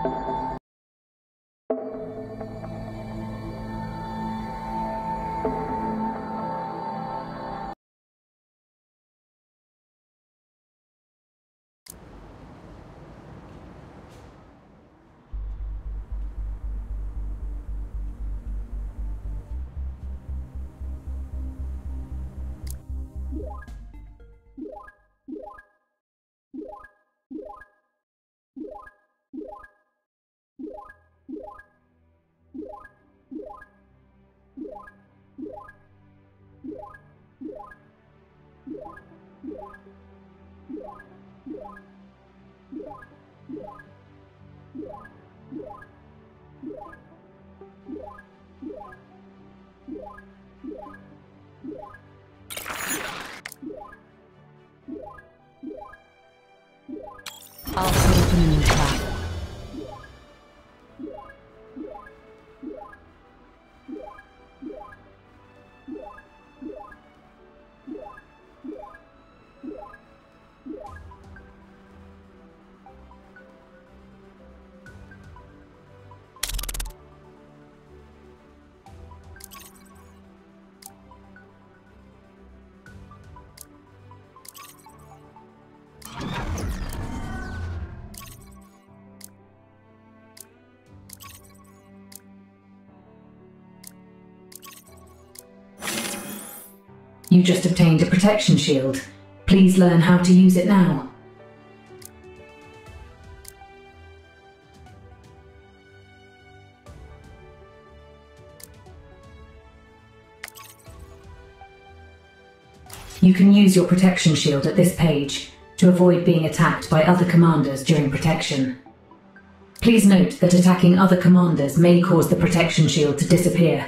I'll open a new track. You just obtained a protection shield. Please learn how to use it now. You can use your protection shield at this page to avoid being attacked by other commanders during protection. Please note that attacking other commanders may cause the protection shield to disappear.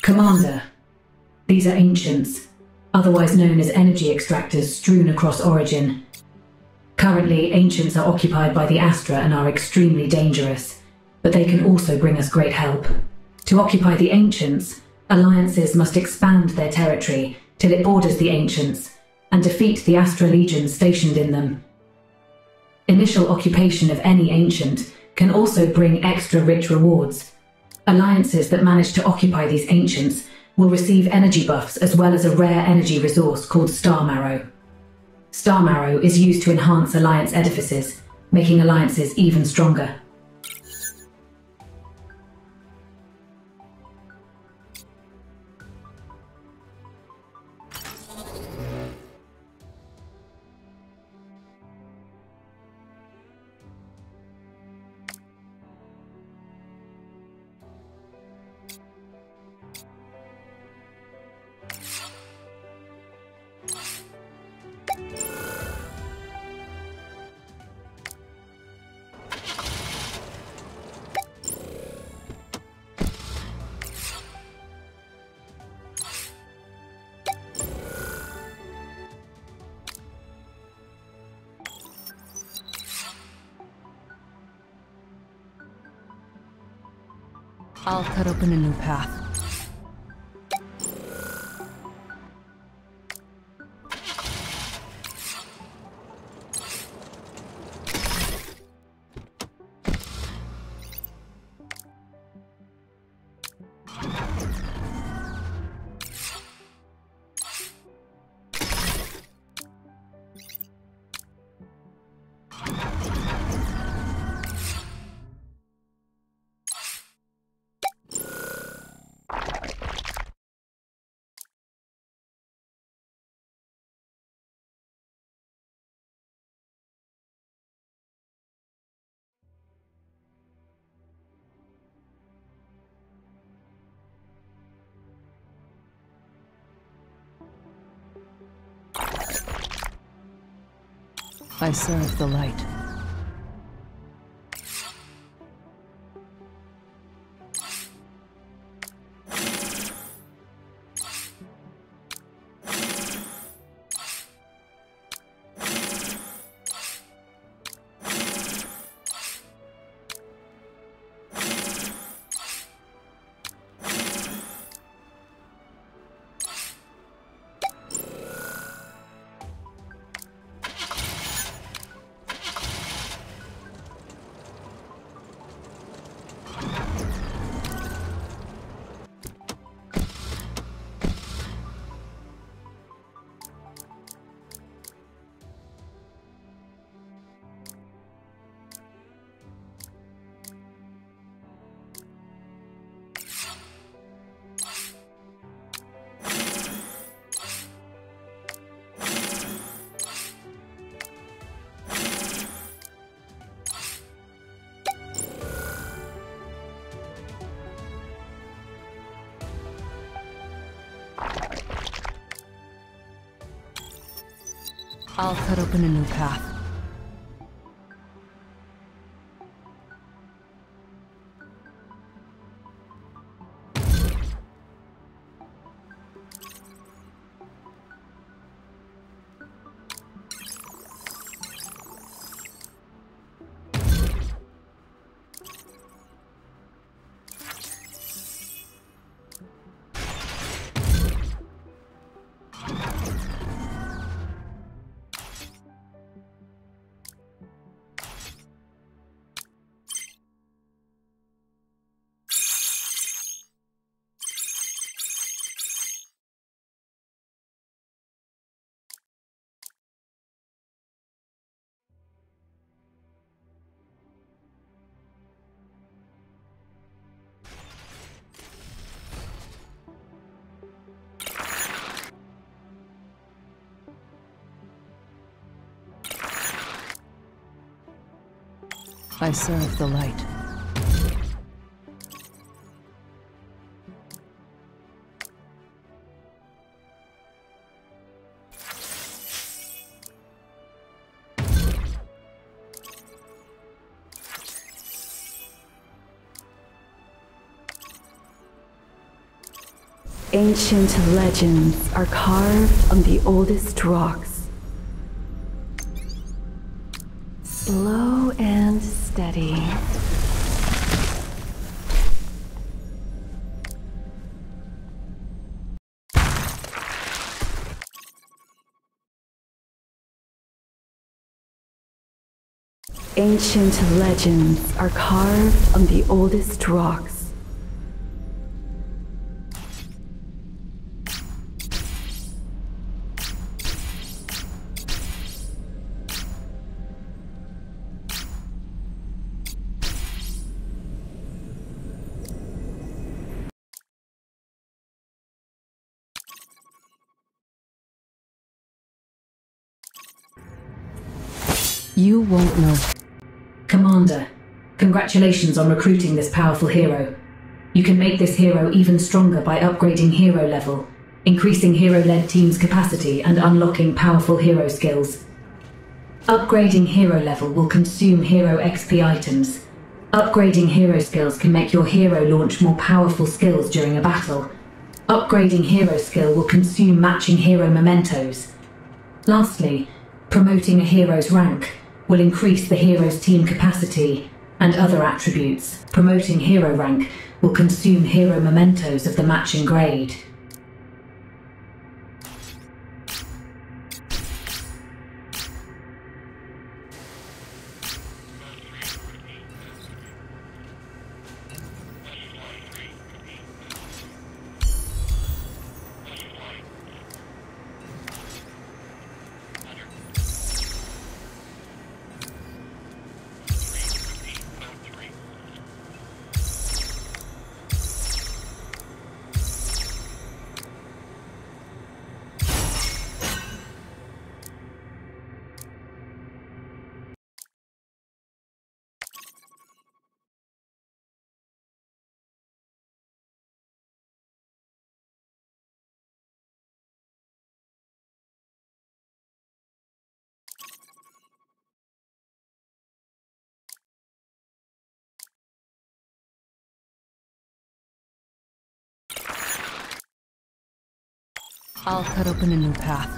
Commander, these are ancients, otherwise known as energy extractors strewn across Origin. Currently, ancients are occupied by the Astra and are extremely dangerous, but they can also bring us great help. To occupy the ancients, alliances must expand their territory till it borders the ancients, and defeat the Astra legions stationed in them. Initial occupation of any ancient can also bring extra rich rewards. Alliances that manage to occupy these ancients will receive energy buffs as well as a rare energy resource called Star Marrow. Star Marrow is used to enhance alliance edifices, making alliances even stronger. I'll cut open a new path. I serve the light. I'll cut open a new path. I serve the light. Ancient legends are carved on the oldest rocks. Slow and steady. Ancient legends are carved on the oldest rocks. You won't know. Commander, congratulations on recruiting this powerful hero. You can make this hero even stronger by upgrading hero level, increasing hero-led team's capacity, and unlocking powerful hero skills. Upgrading hero level will consume hero XP items. Upgrading hero skills can make your hero launch more powerful skills during a battle. Upgrading hero skill will consume matching hero mementos. Lastly, promoting a hero's rank will increase the hero's team capacity and other attributes. Promoting hero rank will consume hero mementos of the matching grade. I'll cut open a new path.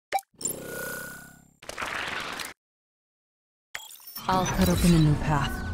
I'll cut open a new path.